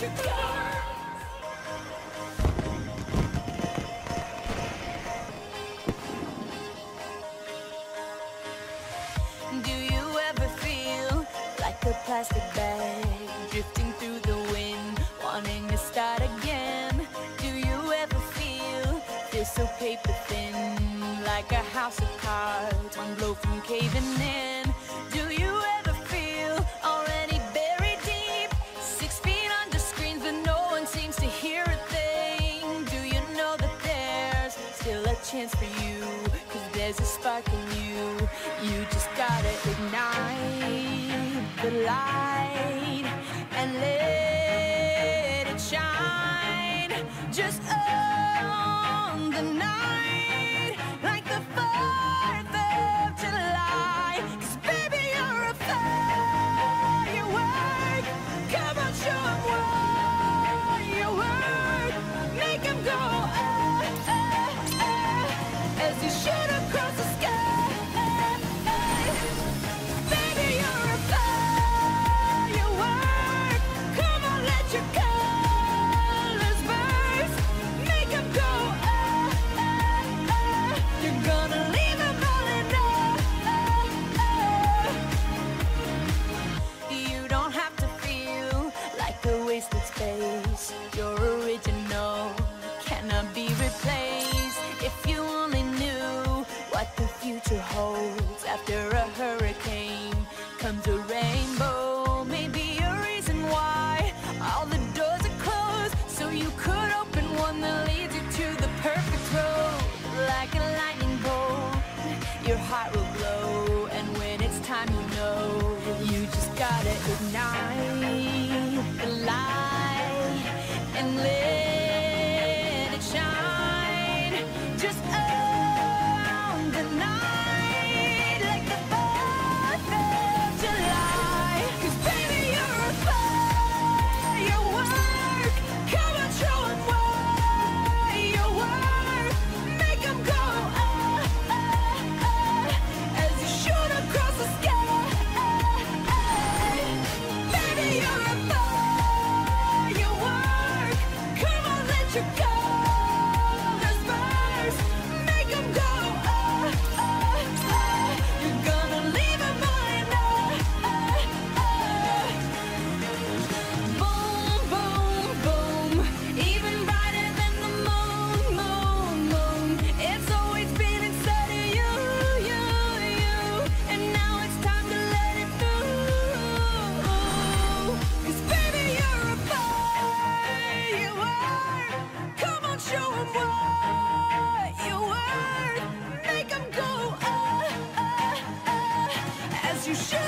you go. Do you ever feel like a plastic bag drifting through the wind, wanting to start again? Do you ever feel so paper thin, like a house of cards, one blow from caving in? Do you ever feel already buried deep, 6 feet under screens, but no one seems to hear a thing? Do you know that there's still a chance for you, 'cause there's a spark in you? You just gotta ignite the light and let it shine. Just on the night, like the 4th of July. 'Cause baby, you're a firework. Come on, show 'em what you work. Make 'em go as you shoot across the sky. Your original cannot be replaced. If you only knew what the future holds, after a hurricane comes a rainbow. Maybe a reason why all the doors are closed, so you could open one that leads you to the perfect road. Like a lightning bolt, your heart will glow, and when it's time, you know you just gotta ignite the light and let it shine. Just on the night, like the 4th of July. 'Cause baby, you're a firework. Come on, show 'em what you work. Make 'em go as you shoot across the sky. Baby, you're a firework. Come on, let your colors burst. Make 'em go you're gonna leave 'em all boom, boom, boom. Even brighter than the moon, moon, moon. It's always been inside of you, you, you. And now it's time to let it through. 'Cause baby, you're a firework. Come on, show 'em what you worth. Make 'em go as you should.